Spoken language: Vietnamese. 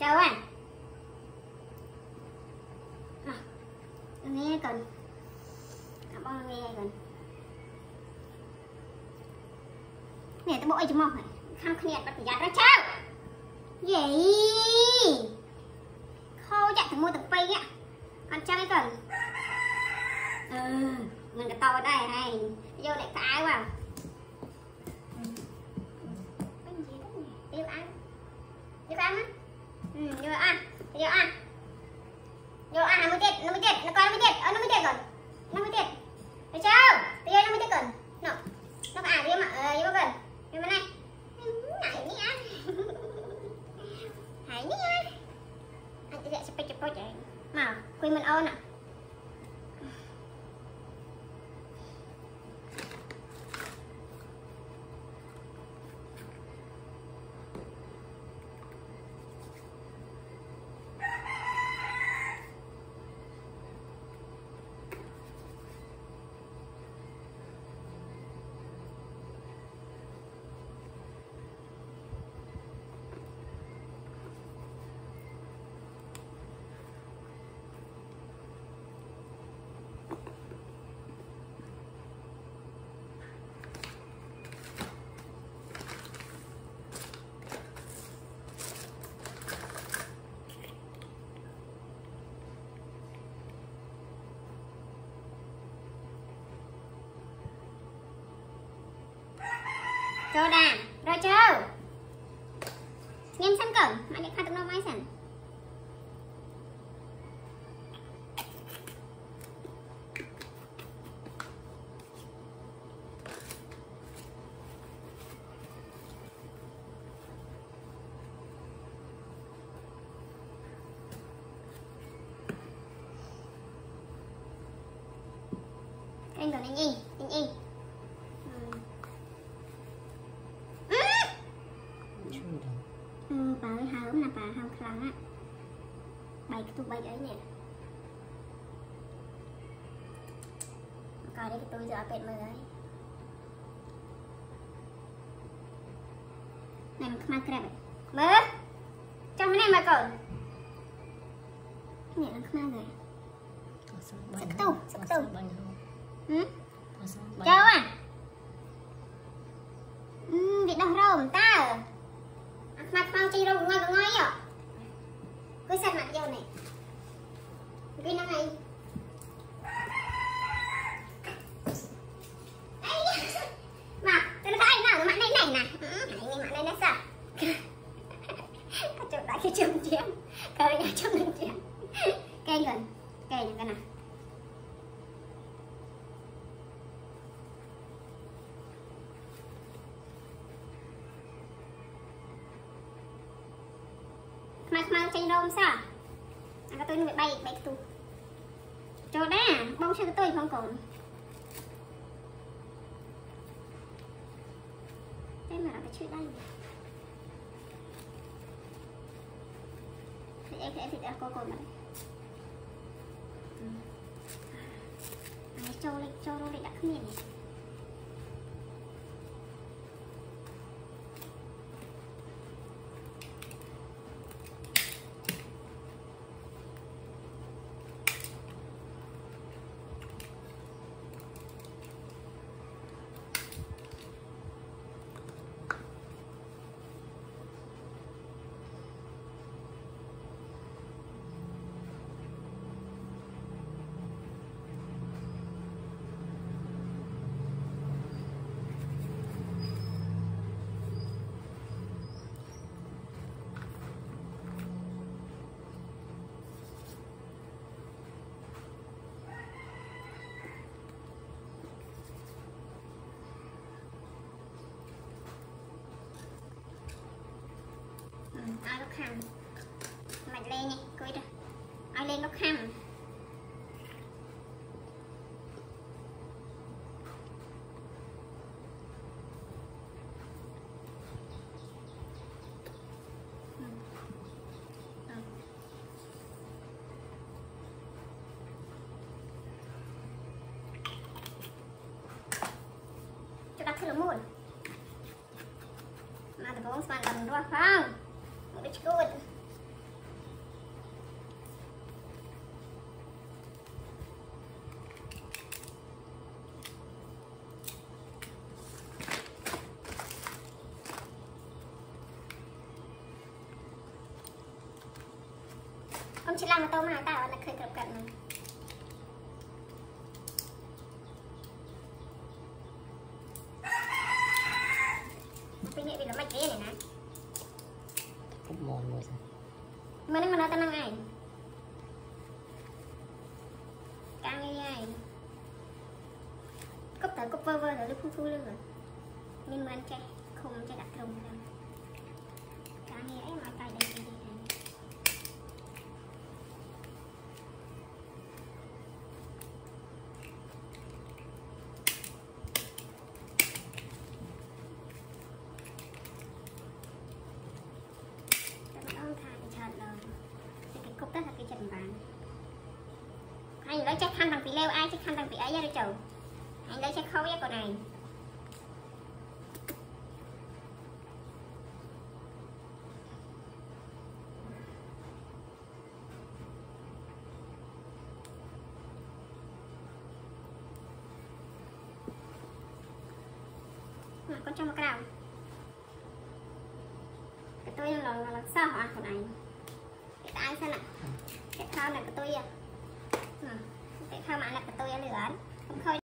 Chào anh. Nghe cần. Bông nghe cần. Nè tôi bội cho mong. Khăn khẹt bắt giặt ra chào. Gì? Khô chạy thằng mua tập pay á. Con chắc cái cần. Mình cái to ở đây này. Vô lại cái vào. Vô ăn. Vô ăn á. Vô ăn. Vô ăn. Vô ăn nó mới chết, nó mới chết, nó coi nó mới chết, nó mới chết rồi. Nó mới chết. Thấy chưa? Bây giờ nó mới chết rồi. Nó có đi mà vô gần. Vô bên này. Này nhá. Hãy nhá. Anh sẽ chụp chạy. Mà quên mình ôn ạ. JODA, ROJO. Xem sẵn cổng, mà để khai tụi nó máy sẵn. Anh còn anh y. Bà ơi hớm là bà hông khăn á. Bày cái tôi bày ấy nè. Coi đây cái tôi giờ bệt mờ ấy. Này mình không ăn cái này. Mơ. Trong cái này mà cậu. Cái này nó không ăn rồi. Sắc tù. Châu à. Việc đâu rồi ta. Mặt mau chi đâu ngon vậy? Cứ sạch mặt vô này. Cái nó này. Mà, tôi nó thấy nào mặt này nè. Mặt này nó sao? Chụp lại cái chùm chém. Coi nhà chùm lên chém. Cây gần. Cây này cái nào. Mang trên đâu sao? Cái tôi nó bị bay cái tôi. JODA, bông sao cái tôi không còn. Đây mà là cái chữ đây. Thì đã có còn này. Cho nó lại đã không nhìn này. Ai lúc hầm mạch lên nè, coi đó. Ai lên lúc hầm. Cho đặt thử muôn. Mà tập bóng span tầm đúng không? It's good. con chỉ làm mà tao mà tao là khơi cập cận này tôi nghĩ vì nó mạch cái này nè cũng mòn rồi sao mà nó tao năng ngày càng như này cúp tới cúp vơ rồi nó thu lưng rồi nhưng mà anh chạy không chạy đặt rồng ra càng như ấy mà tay đây này cục đó là cái chân vàng anh lấy chắc khăn bằng tỷ leo ai chắc khăn bằng tỷ ấy ra đây chầu anh lấy chắc khâu với con này con cho một cái nào cái tôi là sao hả con này cái ai sao nè cái thao này của tôi à cái thao mà là của tôi ăn lửa không khơi